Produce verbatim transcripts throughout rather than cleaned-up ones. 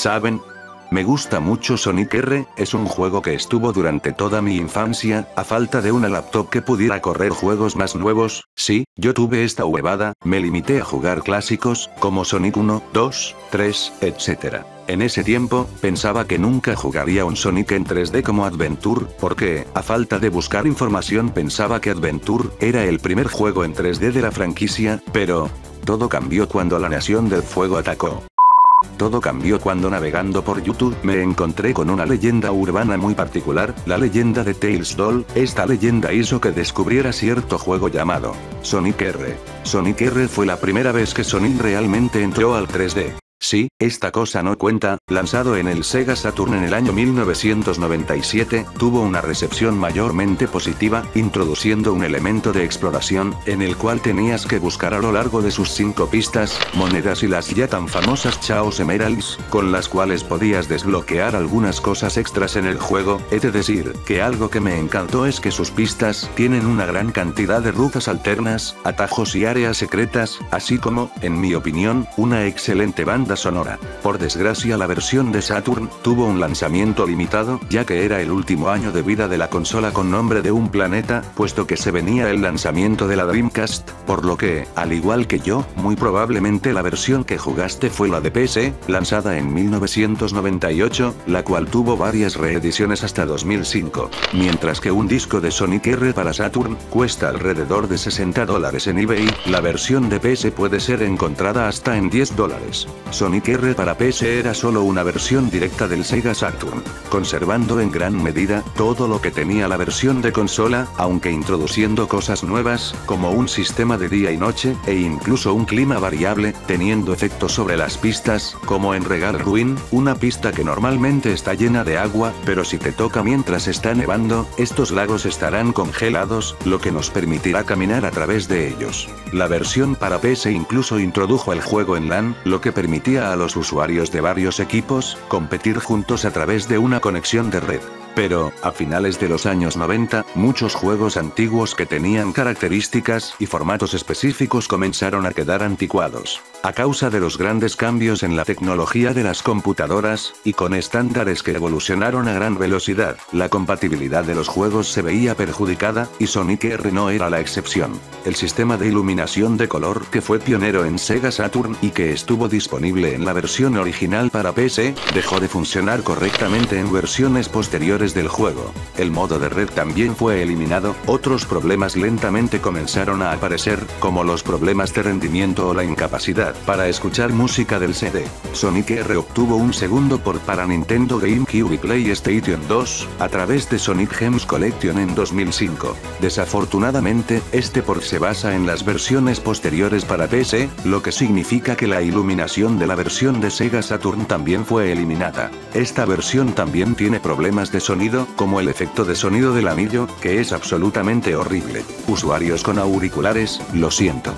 ¿saben? Me gusta mucho Sonic R, es un juego que estuvo durante toda mi infancia, a falta de una laptop que pudiera correr juegos más nuevos. Sí, yo tuve esta huevada, me limité a jugar clásicos, como Sonic uno, dos, tres, etcétera. En ese tiempo, pensaba que nunca jugaría un Sonic en tres D como Adventure, porque, a falta de buscar información pensaba que Adventure era el primer juego en tres D de la franquicia, pero... todo cambió cuando la Nación del Fuego atacó. Todo cambió cuando navegando por YouTube me encontré con una leyenda urbana muy particular, la leyenda de Tails Doll. Esta leyenda hizo que descubriera cierto juego llamado Sonic R. Sonic R fue la primera vez que Sonic realmente entró al tres D. Sí, esta cosa no cuenta, lanzado en el Sega Saturn en el año mil novecientos noventa y siete, tuvo una recepción mayormente positiva, introduciendo un elemento de exploración, en el cual tenías que buscar a lo largo de sus cinco pistas, monedas y las ya tan famosas Chaos Emeralds, con las cuales podías desbloquear algunas cosas extras en el juego. He de decir, que algo que me encantó es que sus pistas, tienen una gran cantidad de rutas alternas, atajos y áreas secretas, así como, en mi opinión, una excelente banda sonora. Por desgracia la versión de Saturn, tuvo un lanzamiento limitado, ya que era el último año de vida de la consola con nombre de un planeta, puesto que se venía el lanzamiento de la Dreamcast, por lo que, al igual que yo, muy probablemente la versión que jugaste fue la de P C, lanzada en mil novecientos noventa y ocho, la cual tuvo varias reediciones hasta dos mil cinco. Mientras que un disco de Sonic R para Saturn, cuesta alrededor de sesenta dólares en eBay, la versión de P C puede ser encontrada hasta en diez dólares. Sonic R para P C era solo una versión directa del Sega Saturn, conservando en gran medida todo lo que tenía la versión de consola, aunque introduciendo cosas nuevas, como un sistema de día y noche, e incluso un clima variable, teniendo efectos sobre las pistas, como en Regal Ruin, una pista que normalmente está llena de agua, pero si te toca mientras está nevando, estos lagos estarán congelados, lo que nos permitirá caminar a través de ellos. La versión para P C incluso introdujo el juego en LAN, lo que permitía a los usuarios de varios equipos, competir juntos a través de una conexión de red. Pero, a finales de los años noventa, muchos juegos antiguos que tenían características y formatos específicos comenzaron a quedar anticuados. A causa de los grandes cambios en la tecnología de las computadoras, y con estándares que evolucionaron a gran velocidad, la compatibilidad de los juegos se veía perjudicada, y Sonic R no era la excepción. El sistema de iluminación de color que fue pionero en Sega Saturn y que estuvo disponible en la versión original para P C, dejó de funcionar correctamente en versiones posteriores del juego. El modo de red también fue eliminado, otros problemas lentamente comenzaron a aparecer, como los problemas de rendimiento o la incapacidad para escuchar música del C D. Sonic R obtuvo un segundo port para Nintendo GameCube y PlayStation dos, a través de Sonic Gems Collection en dos mil cinco. Desafortunadamente, este port se basa en las versiones posteriores para P C, lo que significa que la iluminación de la versión de Sega Saturn también fue eliminada. Esta versión también tiene problemas de sonido, como el efecto de sonido del anillo, que es absolutamente horrible. Usuarios con auriculares, lo siento.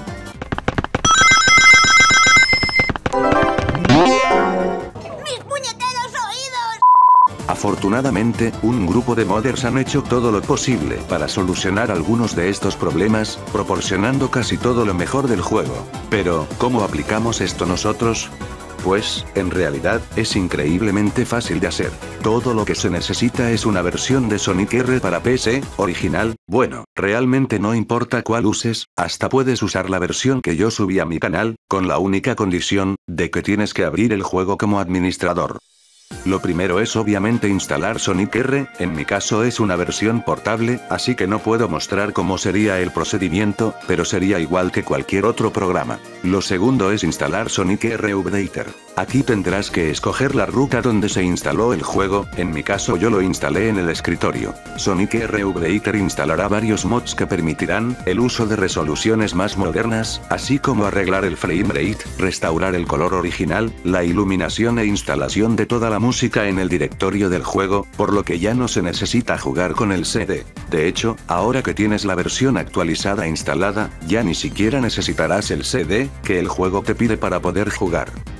Afortunadamente, un grupo de modders han hecho todo lo posible para solucionar algunos de estos problemas, proporcionando casi todo lo mejor del juego. Pero, ¿cómo aplicamos esto nosotros? Pues, en realidad, es increíblemente fácil de hacer. Todo lo que se necesita es una versión de Sonic R para P C, original. Bueno, realmente no importa cuál uses, hasta puedes usar la versión que yo subí a mi canal, con la única condición, de que tienes que abrir el juego como administrador. Lo primero es obviamente instalar Sonic R, en mi caso es una versión portable, así que no puedo mostrar cómo sería el procedimiento, pero sería igual que cualquier otro programa. Lo segundo es instalar Sonic R Updater. Aquí tendrás que escoger la ruta donde se instaló el juego, en mi caso yo lo instalé en el escritorio. Sonic R Updater instalará varios mods que permitirán el uso de resoluciones más modernas, así como arreglar el frame rate, restaurar el color original, la iluminación e instalación de toda la música en el directorio del juego, por lo que ya no se necesita jugar con el C D. De hecho, ahora que tienes la versión actualizada instalada, ya ni siquiera necesitarás el C D, que el juego te pide para poder jugar. Sonic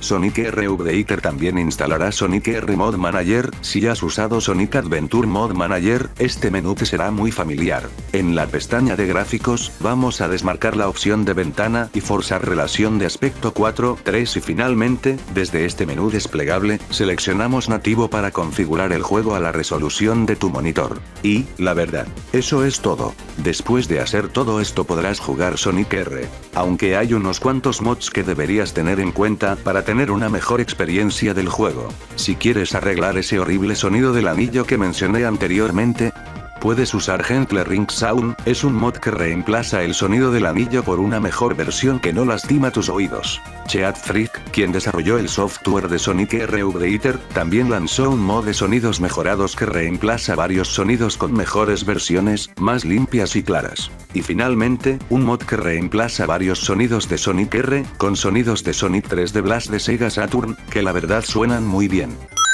R Updater también instalará Sonic R Mod Manager. Si has usado Sonic Adventure Mod Manager, este menú te será muy familiar. En la pestaña de gráficos, vamos a desmarcar la opción de ventana y forzar relación de aspecto cuatro tres y finalmente, desde este menú desplegable, seleccionamos nativo para configurar el juego a la resolución de tu monitor. Y, la verdad, eso es todo. Después de hacer todo esto podrás jugar Sonic R. Aunque hay unos cuantos mods que deberías tener en cuenta para tener una mejor experiencia del juego. Si quieres arreglar ese horrible sonido del anillo que mencioné anteriormente, puedes usar Gentle Ring Sound, es un mod que reemplaza el sonido del anillo por una mejor versión que no lastima tus oídos. Cheat Freak, quien desarrolló el software de Sonic R Updater, también lanzó un mod de sonidos mejorados que reemplaza varios sonidos con mejores versiones, más limpias y claras. Y finalmente, un mod que reemplaza varios sonidos de Sonic R, con sonidos de Sonic tres D Blast de Sega Saturn, que la verdad suenan muy bien.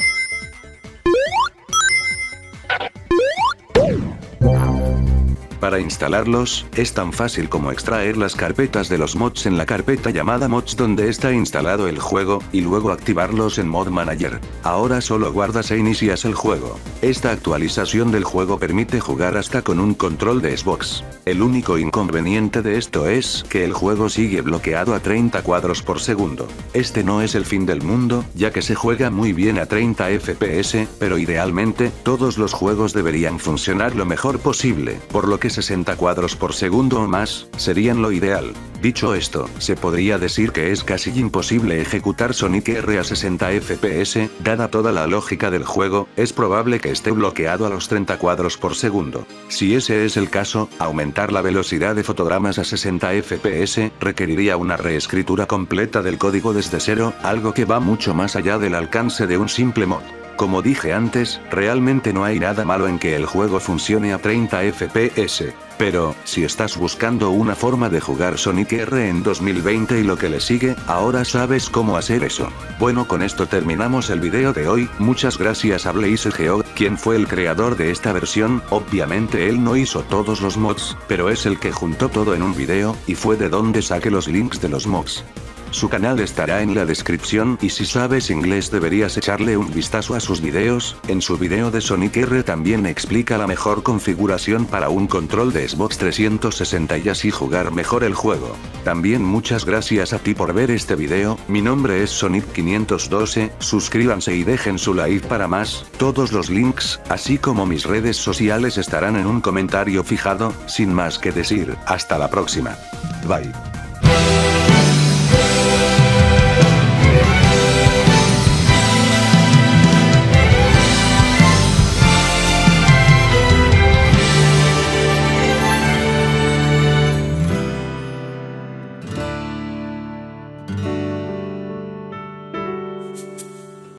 Para instalarlos, es tan fácil como extraer las carpetas de los mods en la carpeta llamada mods donde está instalado el juego, y luego activarlos en Mod Manager. Ahora solo guardas e inicias el juego. Esta actualización del juego permite jugar hasta con un control de Xbox. El único inconveniente de esto es que el juego sigue bloqueado a treinta cuadros por segundo. Este no es el fin del mundo, ya que se juega muy bien a treinta F P S, pero idealmente, todos los juegos deberían funcionar lo mejor posible, por lo que sesenta cuadros por segundo o más, serían lo ideal. Dicho esto, se podría decir que es casi imposible ejecutar Sonic R a sesenta F P S, dada toda la lógica del juego, es probable que esté bloqueado a los treinta cuadros por segundo. Si ese es el caso, aumentar la velocidad de fotogramas a sesenta F P S, requeriría una reescritura completa del código desde cero, algo que va mucho más allá del alcance de un simple mod. Como dije antes, realmente no hay nada malo en que el juego funcione a treinta F P S. Pero, si estás buscando una forma de jugar Sonic R en dos mil veinte y lo que le sigue, ahora sabes cómo hacer eso. Bueno, con esto terminamos el video de hoy. Muchas gracias a BlazeGeog, quien fue el creador de esta versión. Obviamente él no hizo todos los mods, pero es el que juntó todo en un video, y fue de donde saqué los links de los mods. Su canal estará en la descripción y si sabes inglés deberías echarle un vistazo a sus videos. En su video de Sonic R también explica la mejor configuración para un control de Xbox trescientos sesenta y así jugar mejor el juego. También muchas gracias a ti por ver este video. Mi nombre es Sonic quinientos doce, suscríbanse y dejen su like para más. Todos los links, así como mis redes sociales estarán en un comentario fijado. Sin más que decir, hasta la próxima. Bye.